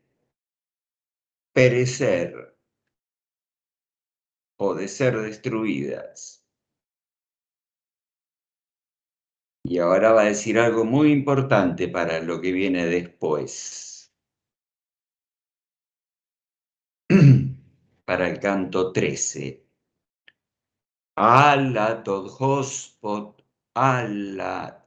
perecer o de ser destruidas. Y ahora va a decir algo muy importante para lo que viene después. Para el canto 13. Alla tod hospod, alla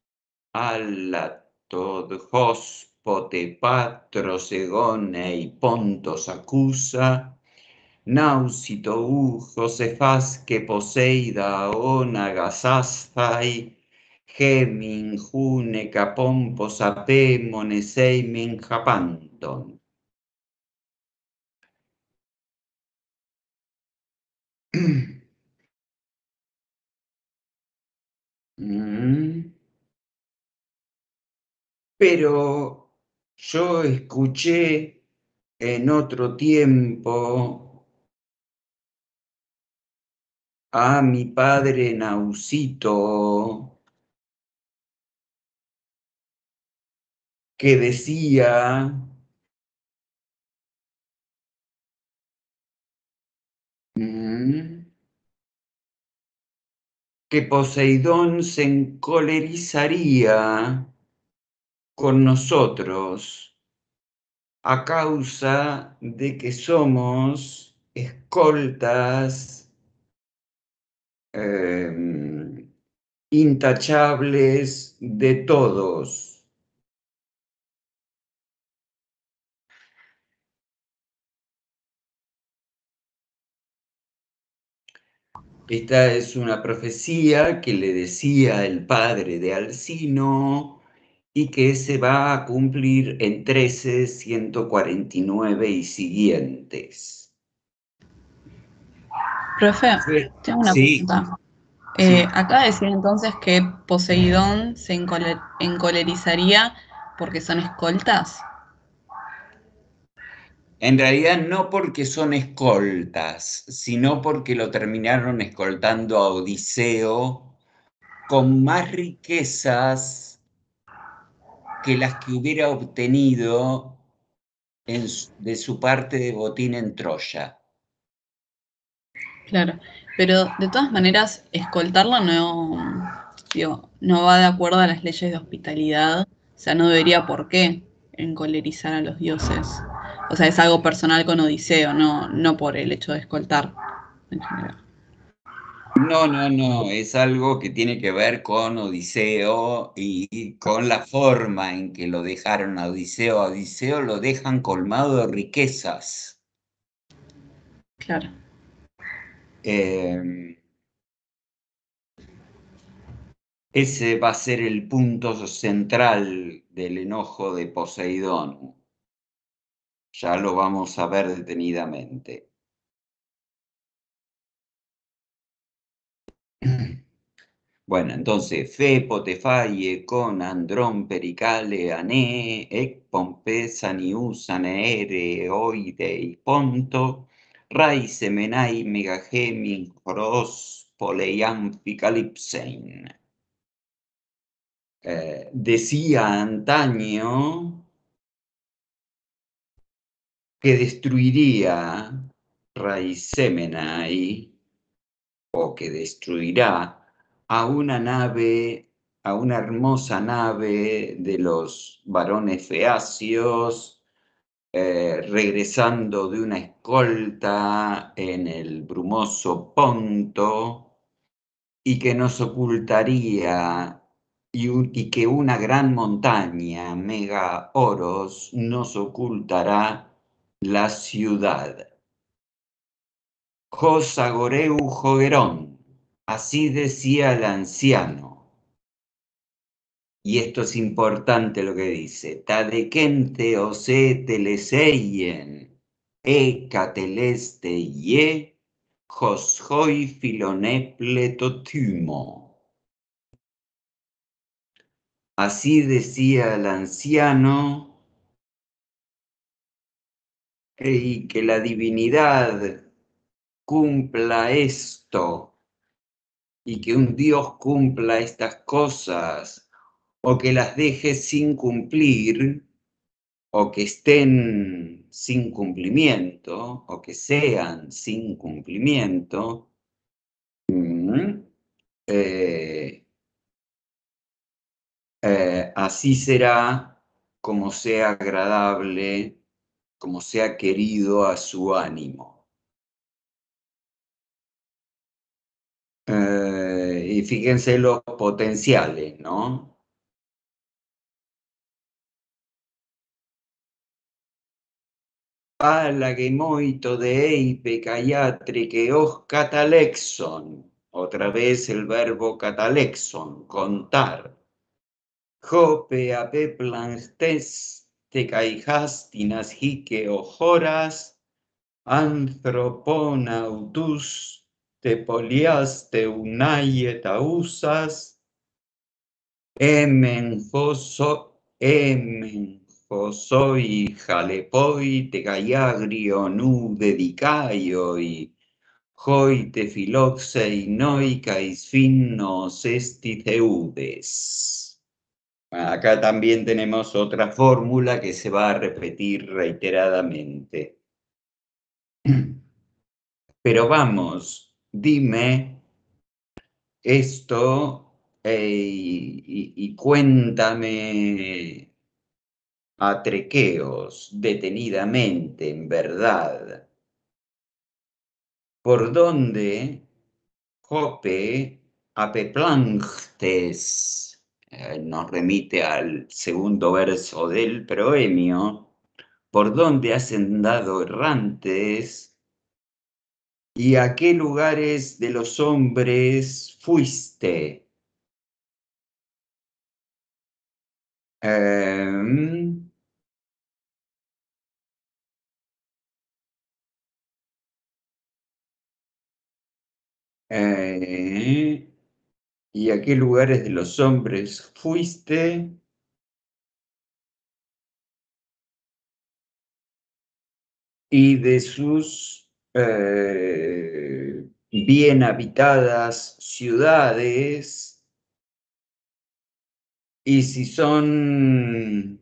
tod hospote patros egonei pontos accusa, nausito ujos efasque poseida onagas asthai, gemin june capompos apemones eimin japanton. Pero yo escuché en otro tiempo a mi padre Nausito que decía que Poseidón se encolerizaría con nosotros a causa de que somos escoltas intachables de todos. Esta es una profecía que le decía el padre de Alcino y que se va a cumplir en 1349 y siguientes. Profe, Sí, tengo una sí, pregunta. sí. Acá decía entonces que Poseidón se encolerizaría porque son escoltas. En realidad no porque son escoltas, sino porque lo terminaron escoltando a Odiseo con más riquezas que las que hubiera obtenido de su parte de botín en Troya. Claro, pero de todas maneras, escoltarlo no, digo, no va de acuerdo a las leyes de hospitalidad, o sea, no debería por qué encolerizar a los dioses. O sea, es algo personal con Odiseo, no por el hecho de escoltar en general. No, no, no, es algo que tiene que ver con Odiseo y con la forma en que lo dejaron a Odiseo. A Odiseo lo dejan colmado de riquezas. Claro. Ese va a ser el punto central del enojo de Poseidón. Ya lo vamos a ver detenidamente. Bueno, entonces, fe potefaie con andrón pericale ané, ec pompe sanius aneere oidei ponto, rai semenai megagemin horos poleiampi calipsein. Decía antaño que destruiría Raisemenai, o que destruirá a una nave, a una hermosa nave de los varones feacios, regresando de una escolta en el brumoso Ponto, y que nos ocultaría, y que una gran montaña, Mega Oros, nos ocultará la ciudad. Josagoreu Jogerón, así decía el anciano. Y esto es importante lo que dice. Tadequente ose teleseien, cateleste ye, joshoi filoneple totumo. Así decía el anciano, y que la divinidad cumpla esto, y que un Dios cumpla estas cosas, o que las deje sin cumplir, o que estén sin cumplimiento, o que sean sin cumplimiento, así será como sea agradable, como sea querido a su ánimo. Y fíjense los potenciales, ¿no? Pálage moito de eipe caiatre que os catalexon. Otra vez el verbo catalexon, contar. Jope apeplantes te caijastinas hique ojoras, anthroponautus te poliaste unaie tausas, emen fosoi jalepoi te gaiagrio nu dedicaioi, hoi te filoxei noi cais finnos estitheudes. Acá también tenemos otra fórmula que se va a repetir reiteradamente. Pero vamos, dime esto y cuéntame a trequeos, detenidamente, en verdad, por dónde Jope apeplantes nos remite al segundo verso del proemio, por dónde has andado errantes y a qué lugares de los hombres fuiste. ¿Y a qué lugares de los hombres fuiste? Y de sus bien habitadas ciudades, y si son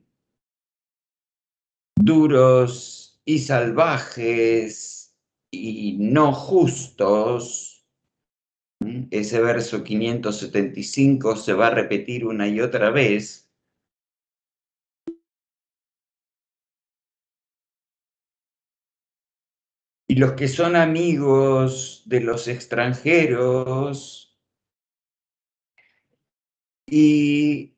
duros y salvajes y no justos, ese verso 575 se va a repetir una y otra vez. Y los que son amigos de los extranjeros y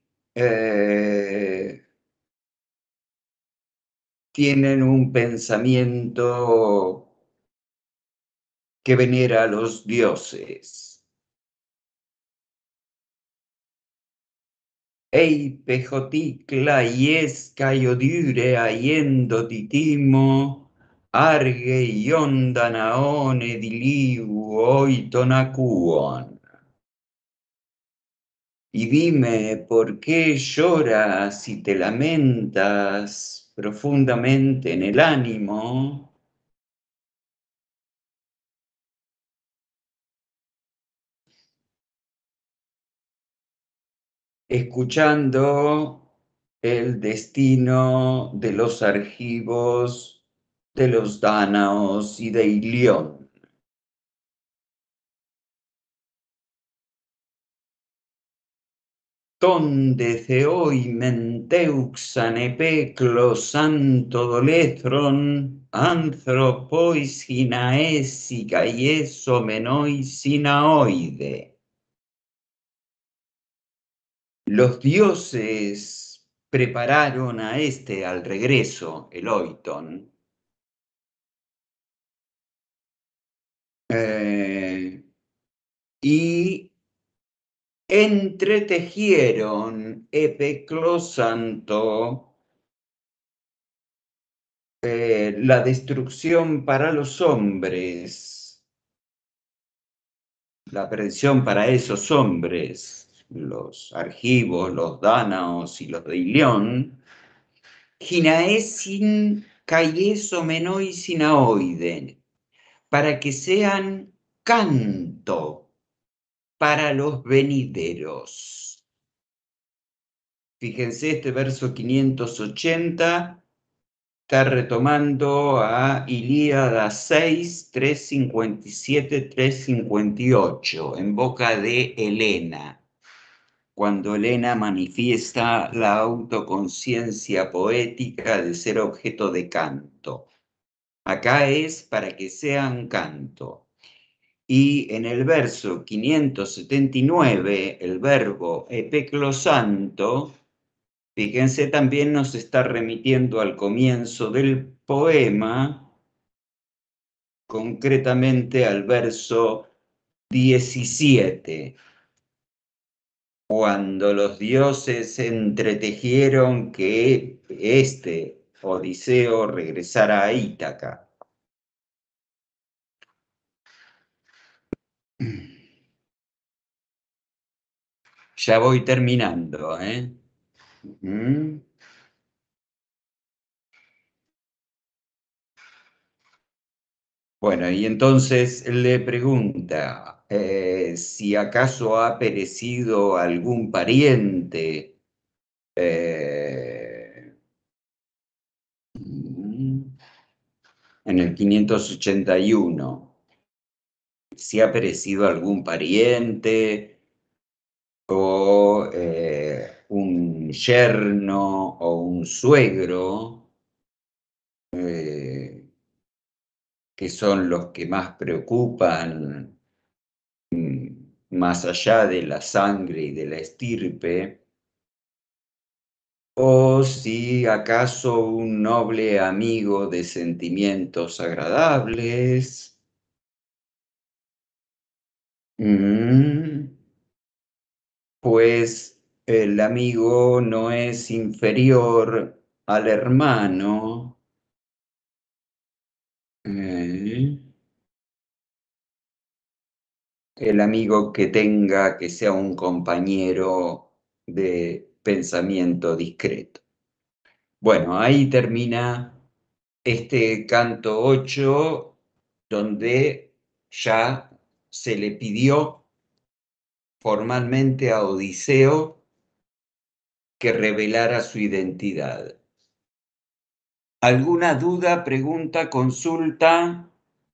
tienen un pensamiento que venera a los dioses. Ei pejoticla iesca iodure aiendo titimo, arge ionda naone diliu oitonacuon. Y dime, ¿por qué lloras y te lamentas profundamente en el ánimo? Escuchando el destino de los argivos, de los dánaos y de Ilión. Tonde theoi menteuxan epeclos santo dolethron, anthropois hinaesi caieso menois sinaoide. Los dioses prepararon a este al regreso, el Oiton, y entretejieron epeclosanto la destrucción para los hombres, la perdición para esos hombres, los argivos, los dánaos y los de Ilión, ginaesin caieso menoi sinaoiden, para que sean canto para los venideros. Fíjense, este verso 580 está retomando a Ilíada 6, 357, 358, en boca de Helena, cuando Helena manifiesta la autoconciencia poética de ser objeto de canto. Acá es para que sean canto. Y en el verso 579, el verbo epeclosanto, fíjense, también nos está remitiendo al comienzo del poema, concretamente al verso 17, cuando los dioses entretejieron que Odiseo, regresara a Ítaca. Ya voy terminando, ¿eh? Bueno, y entonces le pregunta si acaso ha perecido algún pariente. En el 581, si ha perecido algún pariente o un yerno o un suegro, que son los que más preocupan, más allá de la sangre y de la estirpe, o si acaso un noble amigo de sentimientos agradables. Pues el amigo no es inferior al hermano. El amigo que tenga, que sea un compañero de pensamiento discreto. Bueno, ahí termina este canto 8, donde ya se le pidió formalmente a Odiseo que revelara su identidad. ¿Alguna duda, pregunta, consulta?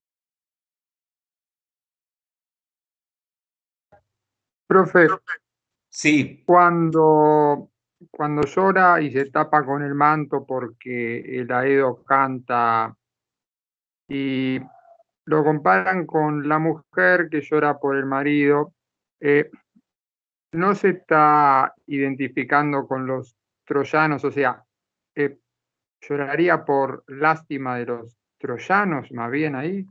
Profe, Sí. cuando llora y se tapa con el manto porque el Aedo canta y lo comparan con la mujer que llora por el marido, no se está identificando con los troyanos, o sea, lloraría por lástima de los troyanos, más bien ahí.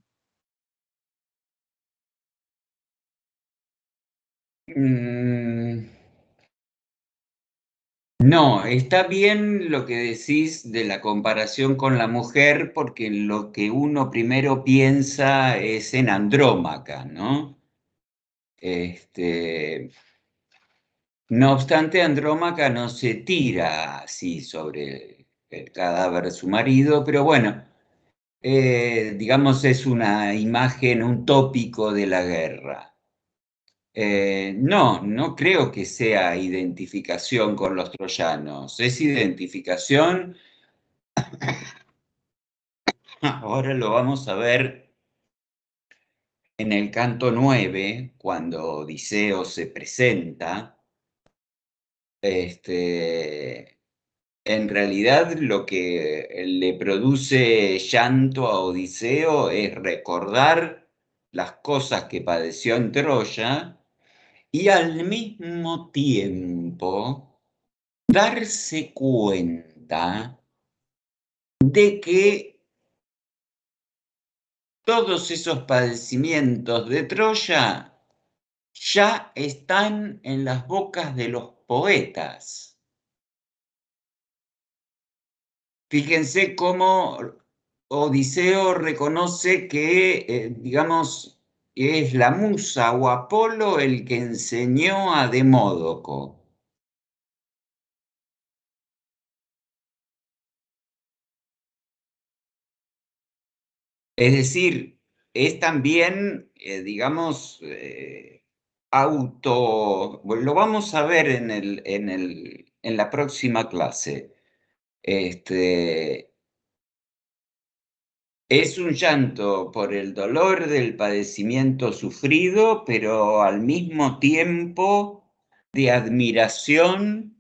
No, está bien lo que decís de la comparación con la mujer, porque lo que uno primero piensa es en Andrómaca, ¿no? No obstante, Andrómaca no se tira así sobre el cadáver de su marido, pero bueno, digamos es una imagen, un tópico de la guerra. No creo que sea identificación con los troyanos, es identificación, ahora lo vamos a ver en el canto 9, cuando Odiseo se presenta. En realidad lo que le produce llanto a Odiseo es recordar las cosas que padeció en Troya y al mismo tiempo darse cuenta de que todos esos padecimientos de Troya ya están en las bocas de los poetas. Fíjense cómo Odiseo reconoce que, digamos, es la musa o Apolo el que enseñó a Demódoco. Es decir, es también, digamos, bueno, lo vamos a ver en la próxima clase. Es un llanto por el dolor del padecimiento sufrido, pero al mismo tiempo de admiración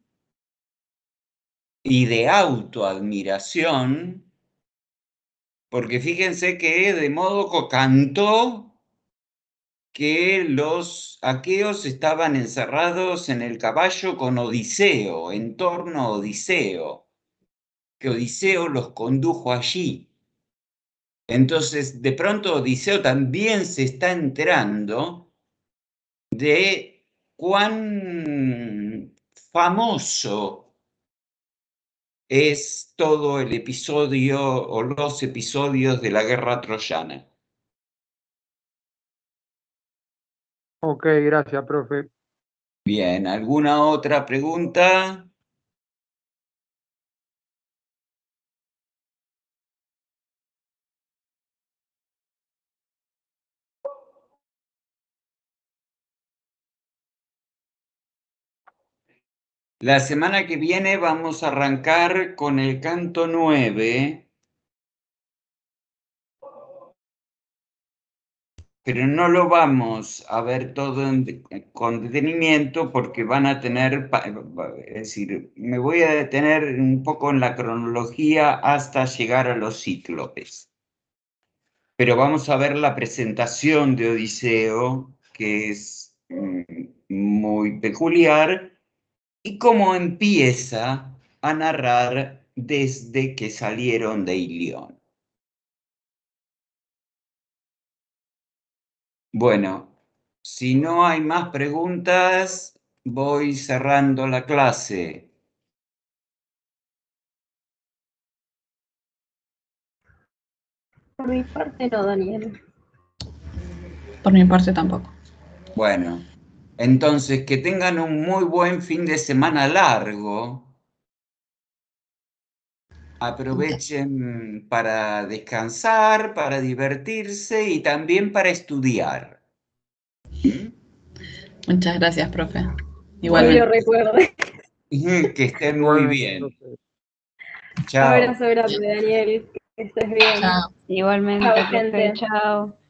y de autoadmiración, porque fíjense que Demódoco cantó que los aqueos estaban encerrados en el caballo con Odiseo, en torno a Odiseo, que Odiseo los condujo allí. Entonces, de pronto Odiseo también se está enterando de cuán famoso es todo el episodio o los episodios de la guerra troyana. Ok, gracias, profe. Bien, ¿alguna otra pregunta? La semana que viene vamos a arrancar con el canto 9, pero no lo vamos a ver todo con detenimiento porque van a tener, es decir, me voy a detener un poco en la cronología hasta llegar a los cíclopes. Pero vamos a ver la presentación de Odiseo, que es muy peculiar, y cómo empieza a narrar desde que salieron de Ilión. Bueno, si no hay más preguntas, voy cerrando la clase. Por mi parte no, Daniel. Por mi parte tampoco. Bueno, entonces que tengan un muy buen fin de semana largo. Aprovechen para descansar, para divertirse y también para estudiar. Muchas gracias, profe. No Igualmente. lo recuerde. Que estén muy Igualmente, bien. profe. Chao. Abrazo grande, Daniel. Que estés bien. Chao. Igualmente, Chao, profe, gente. chao.